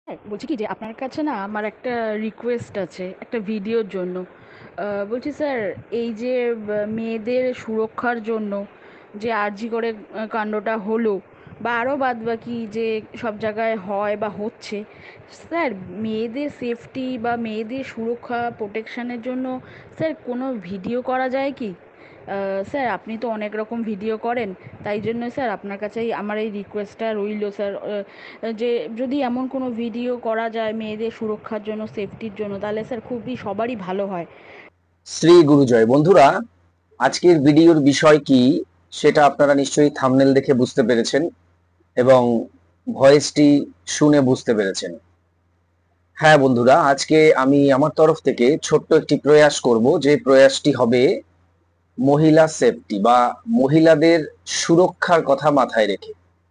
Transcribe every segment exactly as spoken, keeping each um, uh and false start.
হ্যাঁ, বলছি কি যে আপনার কাছে না আমার একটা রিকোয়েস্ট আছে একটা ভিডিওর জন্য। আহ, বলছি স্যার, এই যে আহ, মেয়েদের সুরক্ষার জন্য যে আরজি করে আহ, কাণ্ডটা হলো, বা আরও বাদ বাকি যে সব জায়গায় হয় বা হচ্ছে, স্যার মেয়েদের সেফটি বা মেয়েদের সুরক্ষা প্রোটেকশনের জন্য স্যার কোনো ভিডিও করা যায় কি? আহ, স্যার আপনি তো অনেক রকম ভিডিও করেন, তাই জন্য স্যার আপনার কাছেই আমার এই রিকোয়েস্টটা রইল স্যার, আহ, যে যদি এমন কোনো ভিডিও করা যায় মেয়েদের সুরক্ষার জন্য, সেফটির জন্য, তাহলে স্যার খুবই সবারই ভালো হয়। শ্রী গুরুজয় বন্ধুরা, আজকের ভিডিওর বিষয় কি সেটা আপনারা নিশ্চয়ই থাম্বনেল দেখে বুঝতে পেরেছেন এবং ভয়েসটি শুনে বুঝতে পেরেছেন। হ্যাঁ বন্ধুরা, আজকে আমি আমার তরফ থেকে ছোট্ট একটি প্রয়াস করব, যে প্রয়াসটি হবে মহিলা সেফটি বা মহিলাদের সুরক্ষার কথা মাথায় রেখে।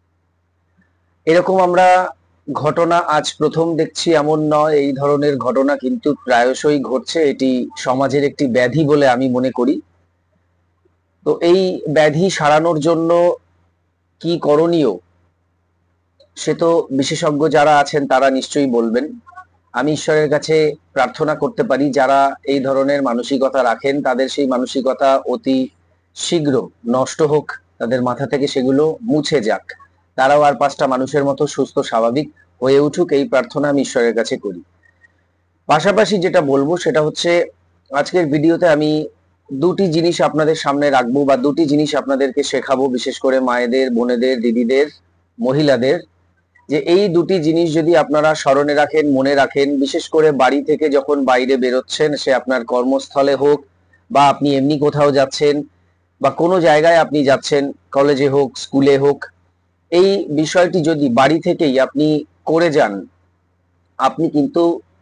এরকম আমরা ঘটনা আজ প্রথম দেখছি এমন নয়, এই ধরনের ঘটনা কিন্তু প্রায়শই ঘটছে। এটি সমাজের একটি ব্যাধি বলে আমি মনে করি। তো এই ব্যাধি সারানোর জন্য কি করণীয় সে তো বিশেষজ্ঞ যারা আছেন তারা নিশ্চয়ই বলবেন। আমি ঈশ্বরের কাছে প্রার্থনা করতে পারি যারা এই ধরনের মানসিকতা রাখেন তাদের সেই মানসিকতা অতি শীঘ্র নষ্ট হোক, তাদের মাথা থেকে সেগুলো মুছে যাক, তারাও আর পাঁচটা মানুষের মতো সুস্থ স্বাভাবিক হয়ে উঠুক, এই প্রার্থনা আমি ঈশ্বরের কাছে করি। পাশাপাশি যেটা বলবো সেটা হচ্ছে, আজকের ভিডিওতে আমি দুটি জিনিস আপনাদের সামনে রাখবো বা দুটি জিনিস আপনাদেরকে শেখাবো, বিশেষ করে মায়েদের, বোনেদের, দিদিদের, মহিলাদের, যে এই দুটি জিনিস যদি আপনারা স্মরণে রাখেন, মনে রাখেন, বিশেষ করে বাড়ি থেকে যখন বাইরে বেরোচ্ছেন, সে আপনার কর্মস্থলে হোক বা আপনি এমনি কোথাও যাচ্ছেন বা কোনো জায়গায় আপনি যাচ্ছেন, কলেজে হোক, স্কুলে হোক, এই বিষয়টি যদি বাড়ি থেকেই আপনি করে যান, আপনি কিন্তু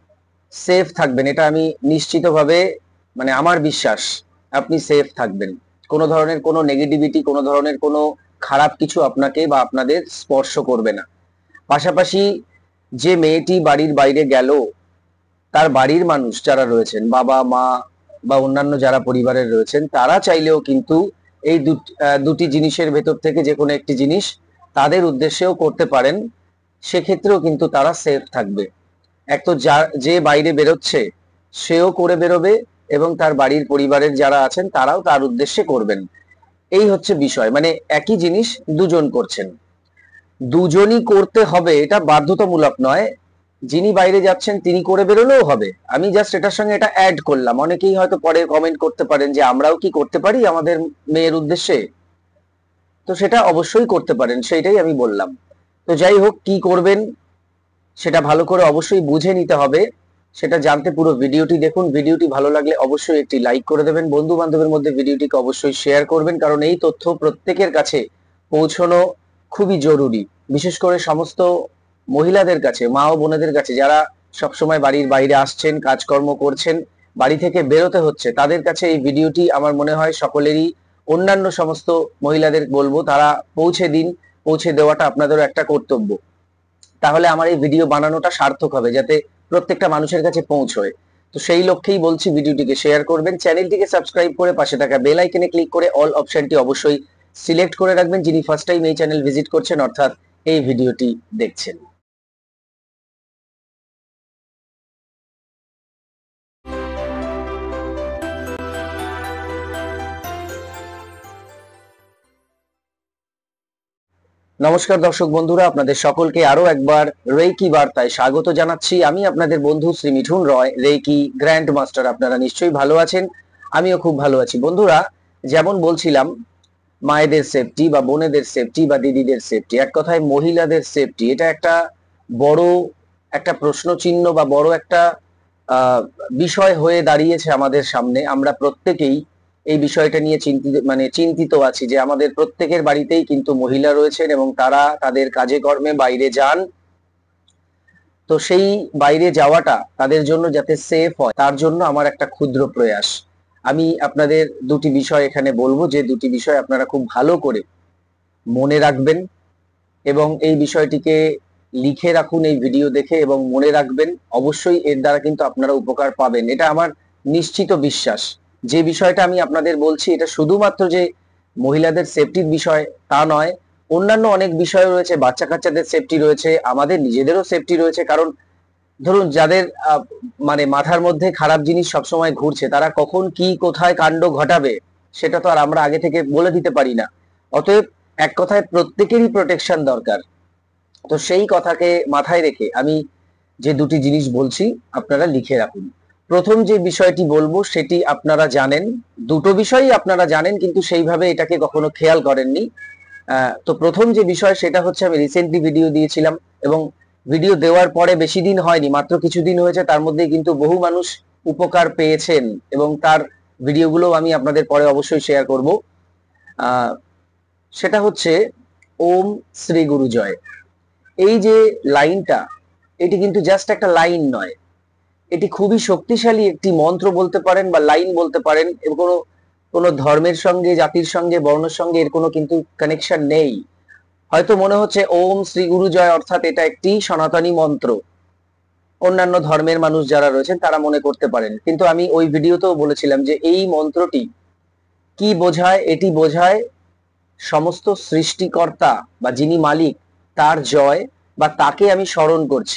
সেফ থাকবেন। এটা আমি নিশ্চিতভাবে, মানে আমার বিশ্বাস, আপনি সেফ থাকবেন। কোনো ধরনের কোনো নেগেটিভিটি, কোনো ধরনের কোনো খারাপ কিছু আপনাকে বা আপনাদের স্পর্শ করবে না। পাশাপাশি যে মেয়েটি বাড়ির বাইরে গেল, তার বাড়ির মানুষ যারা রয়েছেন, বাবা মা বা অন্যান্য যারা পরিবারের রয়েছেন, তারা চাইলেও কিন্তু এই দুট- আহ, দুটি জিনিসের ভেতর থেকে যে কোনো একটি জিনিস তাদের উদ্দেশ্যেও করতে পারেন, সেক্ষেত্রেও কিন্তু তারা সেফ থাকবে। এক তো যা যে বাইরে বেরোচ্ছে সেও করে বেরোবে এবং তার বাড়ির পরিবারের যারা আছেন তারাও তার উদ্দেশ্যে করবেন। এই হচ্ছে বিষয়, মানে একই জিনিস দুজন করছেন, দুজনই করতে হবে, এটা বাধ্যতামূলক নয়। যিনি বাইরে যাচ্ছেন তিনি করে বেরোলেও হবে, আমি জাস্ট এটার সঙ্গে এটা অ্যাড করলাম। অনেকেই হয়তো পরে কমেন্ট করতে পারেন যে আমরাও কি করতে পারি আমাদের মেয়ের উদ্দেশ্যে, তো সেটা অবশ্যই করতে পারেন, সেইটাই আমি বললাম। তো যাই হোক, কি করবেন সেটা ভালো করে অবশ্যই বুঝে নিতে হবে। সেটা জানতে পুরো ভিডিওটি দেখুন। ভিডিওটি ভালো লাগলে অবশ্যই একটি লাইক করে দেবেন, বন্ধু বান্ধবের মধ্যে ভিডিওটিকে অবশ্যই শেয়ার করবেন, কারণ এই তথ্য প্রত্যেকের কাছে পৌঁছানো খুবই জরুরি। বিশেষ করে সমস্ত মহিলাদের কাছে, মা ও বোনেদের কাছে, যারা সবসময় বাড়ির বাইরে আসছেন, কাজকর্ম করছেন, বাড়ি থেকে বেরোতে হচ্ছে, তাদের কাছে এই ভিডিওটি আমার মনে হয় সকলেরই, অন্যান্য সমস্ত মহিলাদের বলবো তারা পৌঁছে দিন। পৌঁছে দেওয়াটা আপনাদেরও একটা কর্তব্য। তাহলে আমার এই ভিডিও বানানোটা সার্থক হবে, যাতে প্রত্যেকটা মানুষের কাছে পৌঁছয়। তো সেই লক্ষ্যেই বলছি, ভিডিওটিকে শেয়ার করবেন, চ্যানেলটিকে সাবস্ক্রাইব করে পাশে থাকা বেল আইকনে ক্লিক করে অল অপশনটি অবশ্যই সিলেক্ট করে রাখবেন, যিনি ফার্স্ট টাইম এই চ্যানেল ভিজিট করছেন অর্থাৎ এই ভিডিওটি দেখছেন। নমস্কার দর্শক বন্ধুরা, আপনাদের সকলকে আরো একবার রেকি বার্তায় স্বাগত জানাচ্ছি। আমি আপনাদের বন্ধু Shri Mithun Roy, reiki grand master. আপনারা নিশ্চয়ই ভালো আছেন, আমিও খুব ভালো আছি। বন্ধুরা, যেমন বলছিলাম, মায়েদের সেফটি বা বোনেদের সেফটি বা দিদিদের সেফটি, এক কথায় মহিলাদের সেফটি, এটা একটা বড় একটা প্রশ্ন চিহ্ন বা বড় একটা আহ, বিষয় হয়ে দাঁড়িয়েছে আমাদের সামনে। আমরা প্রত্যেকেই এই বিষয়টা নিয়ে চিন্তিত, মানে চিন্তিত আছি যে আমাদের প্রত্যেকের বাড়িতেই কিন্তু মহিলা রয়েছেন এবং তারা তাদের কাজে কর্মে বাইরে যান। তো সেই বাইরে যাওয়াটা তাদের জন্য যাতে সেফ হয়, তার জন্য আমার একটা ক্ষুদ্র প্রয়াস। আমি আপনাদের দুটি বিষয় এখানে বলবো, যে দুটি বিষয় আপনারা খুব ভালো করে মনে রাখবেন এবং এই বিষয়টিকে লিখে রাখুন এই ভিডিও দেখে, এবং মনে রাখবেন অবশ্যই, এর দ্বারা কিন্তু আপনারা উপকার পাবেন, এটা আমার নিশ্চিত বিশ্বাস। যে বিষয়টা আমি আপনাদের বলছি, এটা শুধুমাত্র যে মহিলাদের সেফটির বিষয় তা নয়, অন্যান্য অনেক বিষয় রয়েছে, বাচ্চা কাচ্চাদের সেফটি রয়েছে, আমাদের নিজেদেরও সেফটি রয়েছে। কারণ ধরুন যাদের আহ, মানে মাথার মধ্যে খারাপ জিনিস সবসময় ঘুরছে, তারা কখন কি কোথায় কাণ্ড ঘটাবে সেটা তো আর আমরা আগে থেকে বলে দিতে পারি না। অতএব এক কথায় প্রত্যেকেরই প্রোটেকশন দরকার। তো সেই কথাকে মাথায় রেখে আমি যে দুটি জিনিস বলছি আপনারা লিখে রাখুন। প্রথম যে বিষয়টি বলবো সেটি আপনারা জানেন, দুটো বিষয়ই আপনারা জানেন কিন্তু সেইভাবে এটাকে কখনো খেয়াল করেননি। আহ, তো প্রথম যে বিষয় সেটা হচ্ছে, আমি রিসেন্টলি ভিডিও দিয়েছিলাম এবং ভিডিও দেওয়ার পরে বেশি দিন হয়নি, মাত্র কিছুদিন হয়েছে, তার মধ্যে কিন্তু বহু মানুষ উপকার পেয়েছেন এবং তার ভিডিওগুলো আমি আপনাদের পরে অবশ্যই শেয়ার করব। আহ সেটা হচ্ছে ওম শ্রী গুরু জয়। এই যে লাইনটা, এটি কিন্তু জাস্ট একটা লাইন নয়, এটি খুবই শক্তিশালী একটি মন্ত্র বলতে পারেন বা লাইন বলতে পারেন। এর কোনো কোনো ধর্মের সঙ্গে, জাতির সঙ্গে, বর্ণের সঙ্গে এর কোনো কিন্তু কানেকশন নেই। হয়তো মনে হচ্ছে ওম শ্রী গুরু জয় অর্থাৎ এটা একটি সনাতনী মন্ত্র, অন্যান্য ধর্মের মানুষ যারা রয়েছেন তারা মনে করতে পারেন, কিন্তু আমি ওই ভিডিওতেও বলেছিলাম যে এই মন্ত্রটি কি বোঝায়। এটি বোঝায় সমস্ত সৃষ্টিকর্তা বা যিনি মালিক তার জয়, বা তাকে আমি স্মরণ করছি,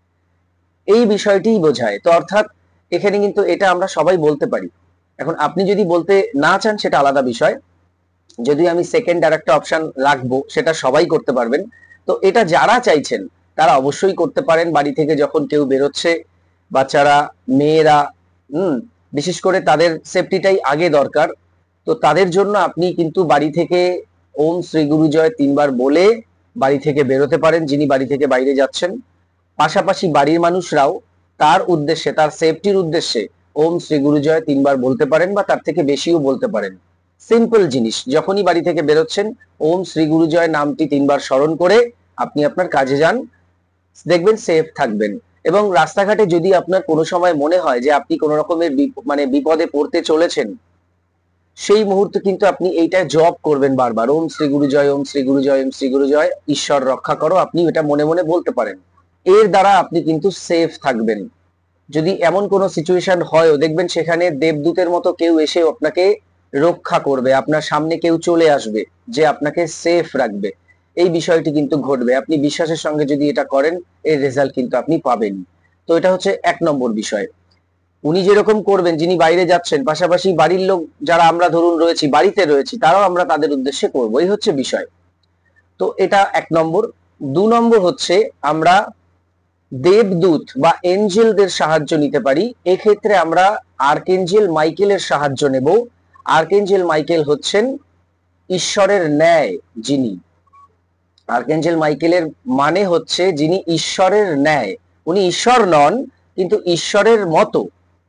এই বিষয়টিই বোঝায়। তো অর্থাৎ এখানে কিন্তু এটা আমরা সবাই বলতে পারি। এখন আপনি যদি বলতে না চান সেটা আলাদা বিষয়, যদি আমি সেকেন্ড আর একটা অপশন রাখবো, সেটা সবাই করতে পারবেন। তো এটা যারা চাইছেন তারা অবশ্যই করতে পারেন। বাড়ি থেকে যখন কেউ বেরোচ্ছে, বাচ্চারা, মেয়েরা, হুম বিশেষ করে তাদের সেফটিটাই আগে দরকার। তো তাদের জন্য আপনি কিন্তু বাড়ি থেকে ওম শ্রী গুরু জয় তিনবার বলে বাড়ি থেকে বেরোতে পারেন, যিনি বাড়ি থেকে বাইরে যাচ্ছেন। পাশাপাশি বাড়ির মানুষরাও তার উদ্দেশ্যে, তার সেফটির উদ্দেশ্যে ওম শ্রী গুরু জয় তিনবার বলতে পারেন বা তার থেকে বেশিও বলতে পারেন। সিম্পল জিনিস, যখনই বাড়ি থেকে বেরোচ্ছেন ওম শ্রী গুরু জয় নামটি তিনবার স্মরণ করে আপনি আপনার কাজে যান, দেখবেন সেফ থাকবেন। এবং রাস্তাঘাটে যদি আপনার কোনো সময় মনে হয় যে আপনি কোনো রকমের মানে বিপদে পড়তে চলেছেন, সেই মুহূর্তে কিন্তু আপনি এইটা জপ করবেন বারবার, ওম শ্রী গুরু জয়, ওম শ্রী গুরু জয়, ওম শ্রী গুরু জয়, ঈশ্বর রক্ষা করো, আপনি এটা মনে মনে বলতে পারেন। এর দ্বারা আপনি কিন্তু সেফ থাকবেন। যদি এমন কোনো সিচুয়েশন হয়, দেখবেন সেখানে দেবদূতের মতো কেউ এসে আপনাকে রক্ষা করবে, আপনার সামনে কেউ চলে আসবে যে আপনাকে সেফ রাখবে, এই বিষয়টি কিন্তু ঘটবে। আপনি বিশ্বাসের সঙ্গে যদি এটা করেন, এর রেজাল্ট কিন্তু আপনি পাবেন। তো এটা হচ্ছে এক নম্বর বিষয়। উনি যেরকম করবেন, যিনি বাইরে যাচ্ছেন, পাশাপাশি বাড়ির লোক যারা আমরা ধরুন রয়েছি, বাড়িতে রয়েছি, তারাও আমরা তাদের উদ্দেশ্যে করবো, এই হচ্ছে বিষয়। তো এটা এক নম্বর। দু নম্বর হচ্ছে আমরা দেবদূত বা এঞ্জেলদের সাহায্য নিতে পারি। এক্ষেত্রে আমরা আর্কেঞ্জেল মাইকেলের সাহায্য নেব। আর্কেঞ্জেল মাইকেল হচ্ছেন ঈশ্বরের ন্যায় যিনি। আর্কেঞ্জেল মাইকেলের মানে হচ্ছে যিনি ঈশ্বরের ন্যায়। উনি ঈশ্বর নন, কিন্তু ঈশ্বরের মতো।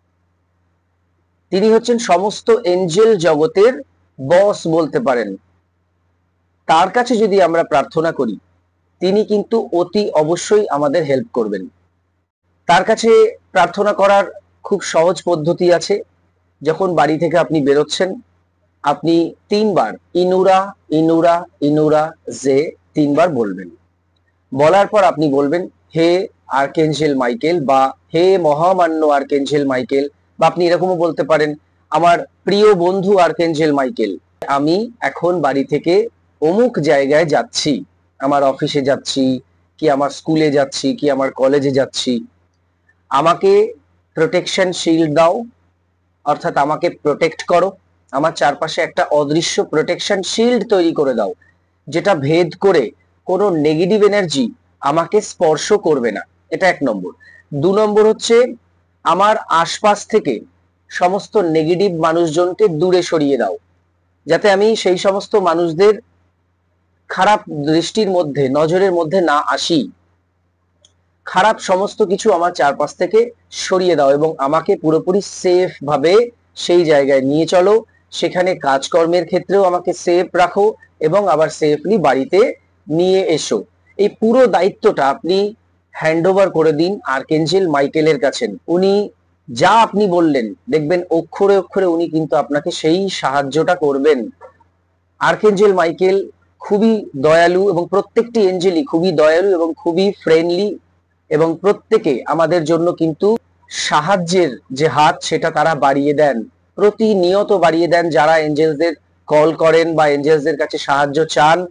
তিনি হচ্ছেন সমস্ত এঞ্জেল জগতের বস বলতে পারেন। তার কাছে যদি আমরা প্রার্থনা করি, তিনি কিন্তু অতি অবশ্যই আমাদের হেল্প করবেন। তার কাছে প্রার্থনা করার খুব সহজ পদ্ধতি আছে। যখন বাড়ি থেকে আপনি বেরোচ্ছেন, আপনি তিনবার ইনুরা ইনুরা ইনুরা জে তিনবার বলবেন। বলার পর আপনি বলবেন, হে আর্কেঞ্জেল মাইকেল, বা হে মহামান্য আর্কেঞ্জেল মাইকেল, বা আপনি এরকমও বলতে পারেন, আমার প্রিয় বন্ধু আর্কেঞ্জেল মাইকেল, আমি এখন বাড়ি থেকে অমুক জায়গায় যাচ্ছি, আমার অফিসে যাচ্ছি, কি আমার স্কুলে যাচ্ছি, কি আমার কলেজে যাচ্ছি, আমাকে প্রোটেকশন শিল্ড দাও, অর্থাৎ আমাকে প্রোটেক্ট করো। আমার চারপাশে একটা অদৃশ্য প্রোটেকশন শিল্ড তৈরি করে দাও, যেটা ভেদ করে কোনো নেগেটিভ এনার্জি আমাকে স্পর্শ করবে না। এটা এক নম্বর। দু নম্বর হচ্ছে আমার আশপাশ থেকে সমস্ত নেগেটিভ মানুষজনকে দূরে সরিয়ে দাও, যাতে আমি সেই সমস্ত মানুষদের খারাপ দৃষ্টির মধ্যে, নজরের মধ্যে না আসি। খারাপ সমস্ত কিছু আমার চারপাশ থেকে সরিয়ে দাও এবং আমাকে পুরোপুরি সেফ ভাবে সেই জায়গায় নিয়ে চলো। সেখানে কাজকর্মের ক্ষেত্রেও আমাকে সেফ রাখো এবং আবার সেফলি বাড়িতে নিয়ে এসো। এই পুরো দায়িত্বটা আপনি হ্যান্ড ওভার করে দিন আর্কেঞ্জেল মাইকেলের কাছে। উনি যা আপনি বললেন, দেখবেন অক্ষরে অক্ষরে উনি কিন্তু আপনাকে সেই সাহায্যটা করবেন। আর্কেঞ্জেল মাইকেল খুবই দয়ালু এবং প্রত্যেকটি এঞ্জেলই খুবই দয়ালু এবং খুবই ফ্রেন্ডলি, এবং প্রত্যেকে আমাদের জন্য কিন্তু সাহায্যের যে হাত সেটা তারা বাড়িয়ে দেন, প্রতিনিয়ত বাড়িয়ে দেন। যারা এঞ্জেলসদের কল করেন বা এঞ্জেলসদের কাছে সাহায্য চান,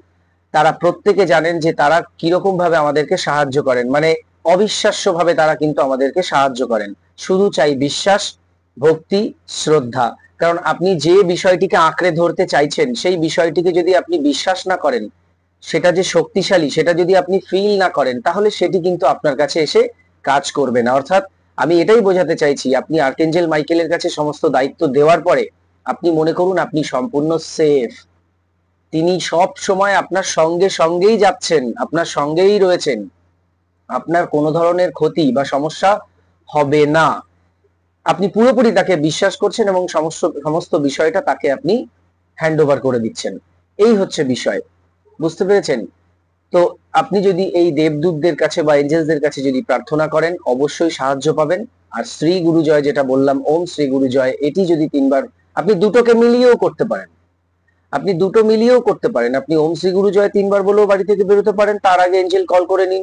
তারা প্রত্যেকে জানেন যে তারা কিরকম ভাবে আমাদেরকে সাহায্য করেন, মানে অবিশ্বাস্য ভাবে তারা কিন্তু আমাদেরকে সাহায্য করেন। শুধু চাই বিশ্বাস, ভক্তি, শ্রদ্ধা। কারণ আপনি যে বিষয়টিকে আঁকড়ে ধরতে চাইছেন সেই বিষয়টিকে যদি আপনি বিশ্বাস না করেন, সেটা যে শক্তিশালী সেটা যদি আপনি ফিল না করেন, তাহলে সেটি কিন্তু আপনার কাছে এসে কাজ করবে না। অর্থাৎ আমি এটাই বোঝাতে চাইছি, আপনি আর্কেঞ্জেল মাইকেলের কাছে সমস্ত দায়িত্ব দেওয়ার পরে আপনি মনে করুন আপনি সম্পূর্ণ সেফ। তিনি সব সময় আপনার সঙ্গে সঙ্গেই যাচ্ছেন, আপনার সঙ্গেই রয়েছেন, আপনার কোনো ধরনের ক্ষতি বা সমস্যা হবে না। আপনি পুরোপুরি তাকে বিশ্বাস করছেন এবং সমস্ত সমস্ত বিষয়টা তাকে আপনি হ্যান্ড ওভার করে দিচ্ছেন। এই হচ্ছে বিষয়, বুঝতে পেরেছেন? তো আপনি যদি এই দেবদূতদের কাছে বা এঞ্জেলসদের কাছে যদি প্রার্থনা করেন, অবশ্যই সাহায্য পাবেন। আর শ্রী গুরু জয় যেটা বললাম, ওম শ্রী গুরু জয়, এটি যদি তিনবার, আপনি দুটোকে মিলিয়েও করতে পারেন, আপনি দুটো মিলিয়েও করতে পারেন। আপনি ওম শ্রী গুরু জয় তিনবার বলেও বাড়ি থেকে বেরোতে পারেন, তার আগে এঞ্জেল কল করে নিন।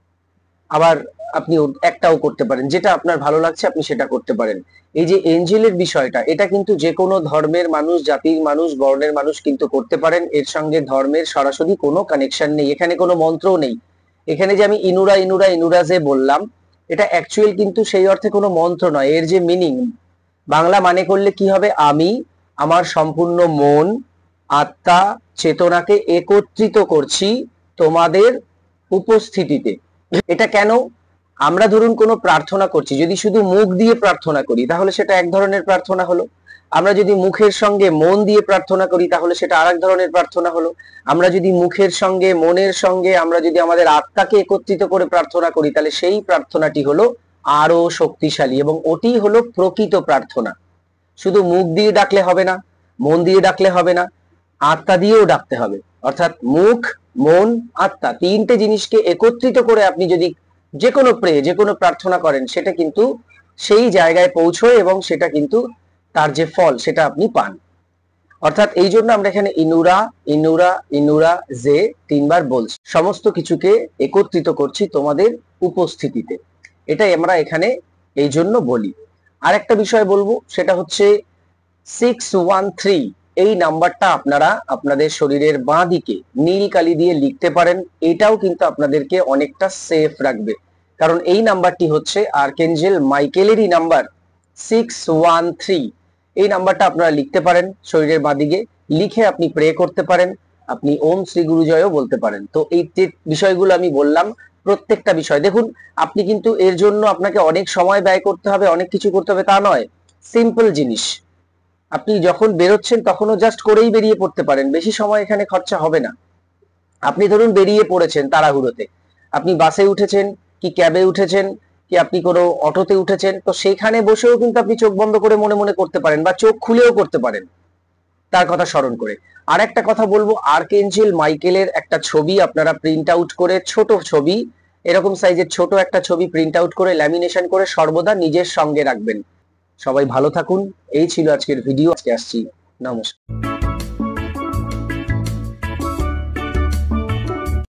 আবার আপনি একটাও করতে পারেন, যেটা আপনার ভালো লাগছে আপনি সেটা করতে পারেন। এই যে এঞ্জেলের বিষয়টা, এটা কিন্তু যে কোনো ধর্মের মানুষ, জাতির মানুষ, বর্ণের মানুষ কিন্তু করতে পারেন। এর সঙ্গে ধর্মের সরাসরি কোনো কানেকশন নেই, এখানে কোনো মন্ত্রও নেই। এখানে যে আমি ইনুরা ইনুরা ইনুরা যে বললাম, এটা অ্যাকচুয়াল কিন্তু সেই অর্থে কোনো মন্ত্র নয়। এর যে মিনিং, বাংলা মানে করলে কি হবে, আমি আমার সম্পূর্ণ মন, আত্মা, চেতনাকে একত্রিত করছি তোমাদের উপস্থিতিতে। এটা কেন? আমরা ধরুন কোনো প্রার্থনা করছি, যদি শুধু মুখ দিয়ে প্রার্থনা করি তাহলে সেটা এক ধরনের প্রার্থনা হলো। আমরা যদি মুখের সঙ্গে মন দিয়ে প্রার্থনা করি তাহলে সেটা আরেক ধরনের প্রার্থনা হলো। আমরা যদি মুখের সঙ্গে মনের সঙ্গে আমরা যদি আমাদের আত্মাকে একত্রিত করে প্রার্থনা করি তাহলে সেই প্রার্থনাটি হলো আরো শক্তিশালী, এবং ওটি হলো প্রকৃত প্রার্থনা। শুধু মুখ দিয়ে ডাকলে হবে না, মন দিয়ে ডাকলে হবে না, আত্মা দিয়েও ডাকতে হবে। অর্থাৎ মুখ, মন, আত্মা তিনটে জিনিসকে একত্রিত করে আপনি যদি যে কোনো প্রে যে কোনো প্রার্থনা করেন, সেটা কিন্তু সেই জায়গায় পৌঁছয় এবং সেটা কিন্তু তার যে ফল সেটা আপনি পান। অর্থাৎ এই জন্য আমরা এখানে ইনুরা ইনুরা ইনুরা যে তিনবার বলছি, সমস্ত কিছুকে একত্রিত করছি তোমাদের উপস্থিতিতে, এটাই আমরা এখানে এই জন্য বলি। আর একটা বিষয় বলবো, সেটা হচ্ছে সিক্স ওয়ান থ্রি, এই নাম্বারটা আপনারা আপনাদের শরীরের বাঁ দিকে নীল কালি দিয়ে লিখতে পারেন। এটাও কিন্তু আপনাদেরকে অনেকটা সেফ রাখবে, কারণ এই নাম্বারটি হচ্ছে আর্কেঞ্জেল মাইকেলেরই নাম্বার সিক্স ওয়ান থ্রি। এই নাম্বারটা আপনারা লিখতে পারেন শরীরের বাঁ দিকে, লিখে আপনি প্রে করতে পারেন, আপনি ওম শ্রী গুরু জয়ও বলতে পারেন। তো এই যে বিষয়গুলো আমি বললাম, প্রত্যেকটা বিষয় দেখুন, আপনি কিন্তু এর জন্য আপনাকে অনেক সময় ব্যয় করতে হবে, অনেক কিছু করতে হবে তা নয়, সিম্পল জিনিস। আপনি যখন বেরোচ্ছেন তখনও জাস্ট করেই বেরিয়ে পড়তে পারেন, বেশি সময় এখানে খরচা হবে না। আপনি ধরুন বেরিয়ে পড়েছেন তাড়াহুড়োতে, আপনি বাসে উঠেছেন কি ক্যাবে উঠেছেন কি আপনি কোনো অটোতে উঠেছেন, তো সেইখানে বসেও কিন্তু আপনি চোখ বন্ধ করে মনে মনে করতে পারেন বা চোখ খুলেও করতে পারেন তার কথা স্মরণ করে। আর একটা কথা বলবো, আর্কেঞ্জেল মাইকেলের একটা ছবি আপনারা প্রিন্ট আউট করে, ছোট ছবি, এরকম সাইজের ছোট একটা ছবি প্রিন্ট আউট করে ল্যামিনেশন করে সর্বদা নিজের সঙ্গে রাখবেন। সবাই ভালো থাকুন। এই ছিল আজকের ভিডিও, আজকে আসছি, নমস্কার।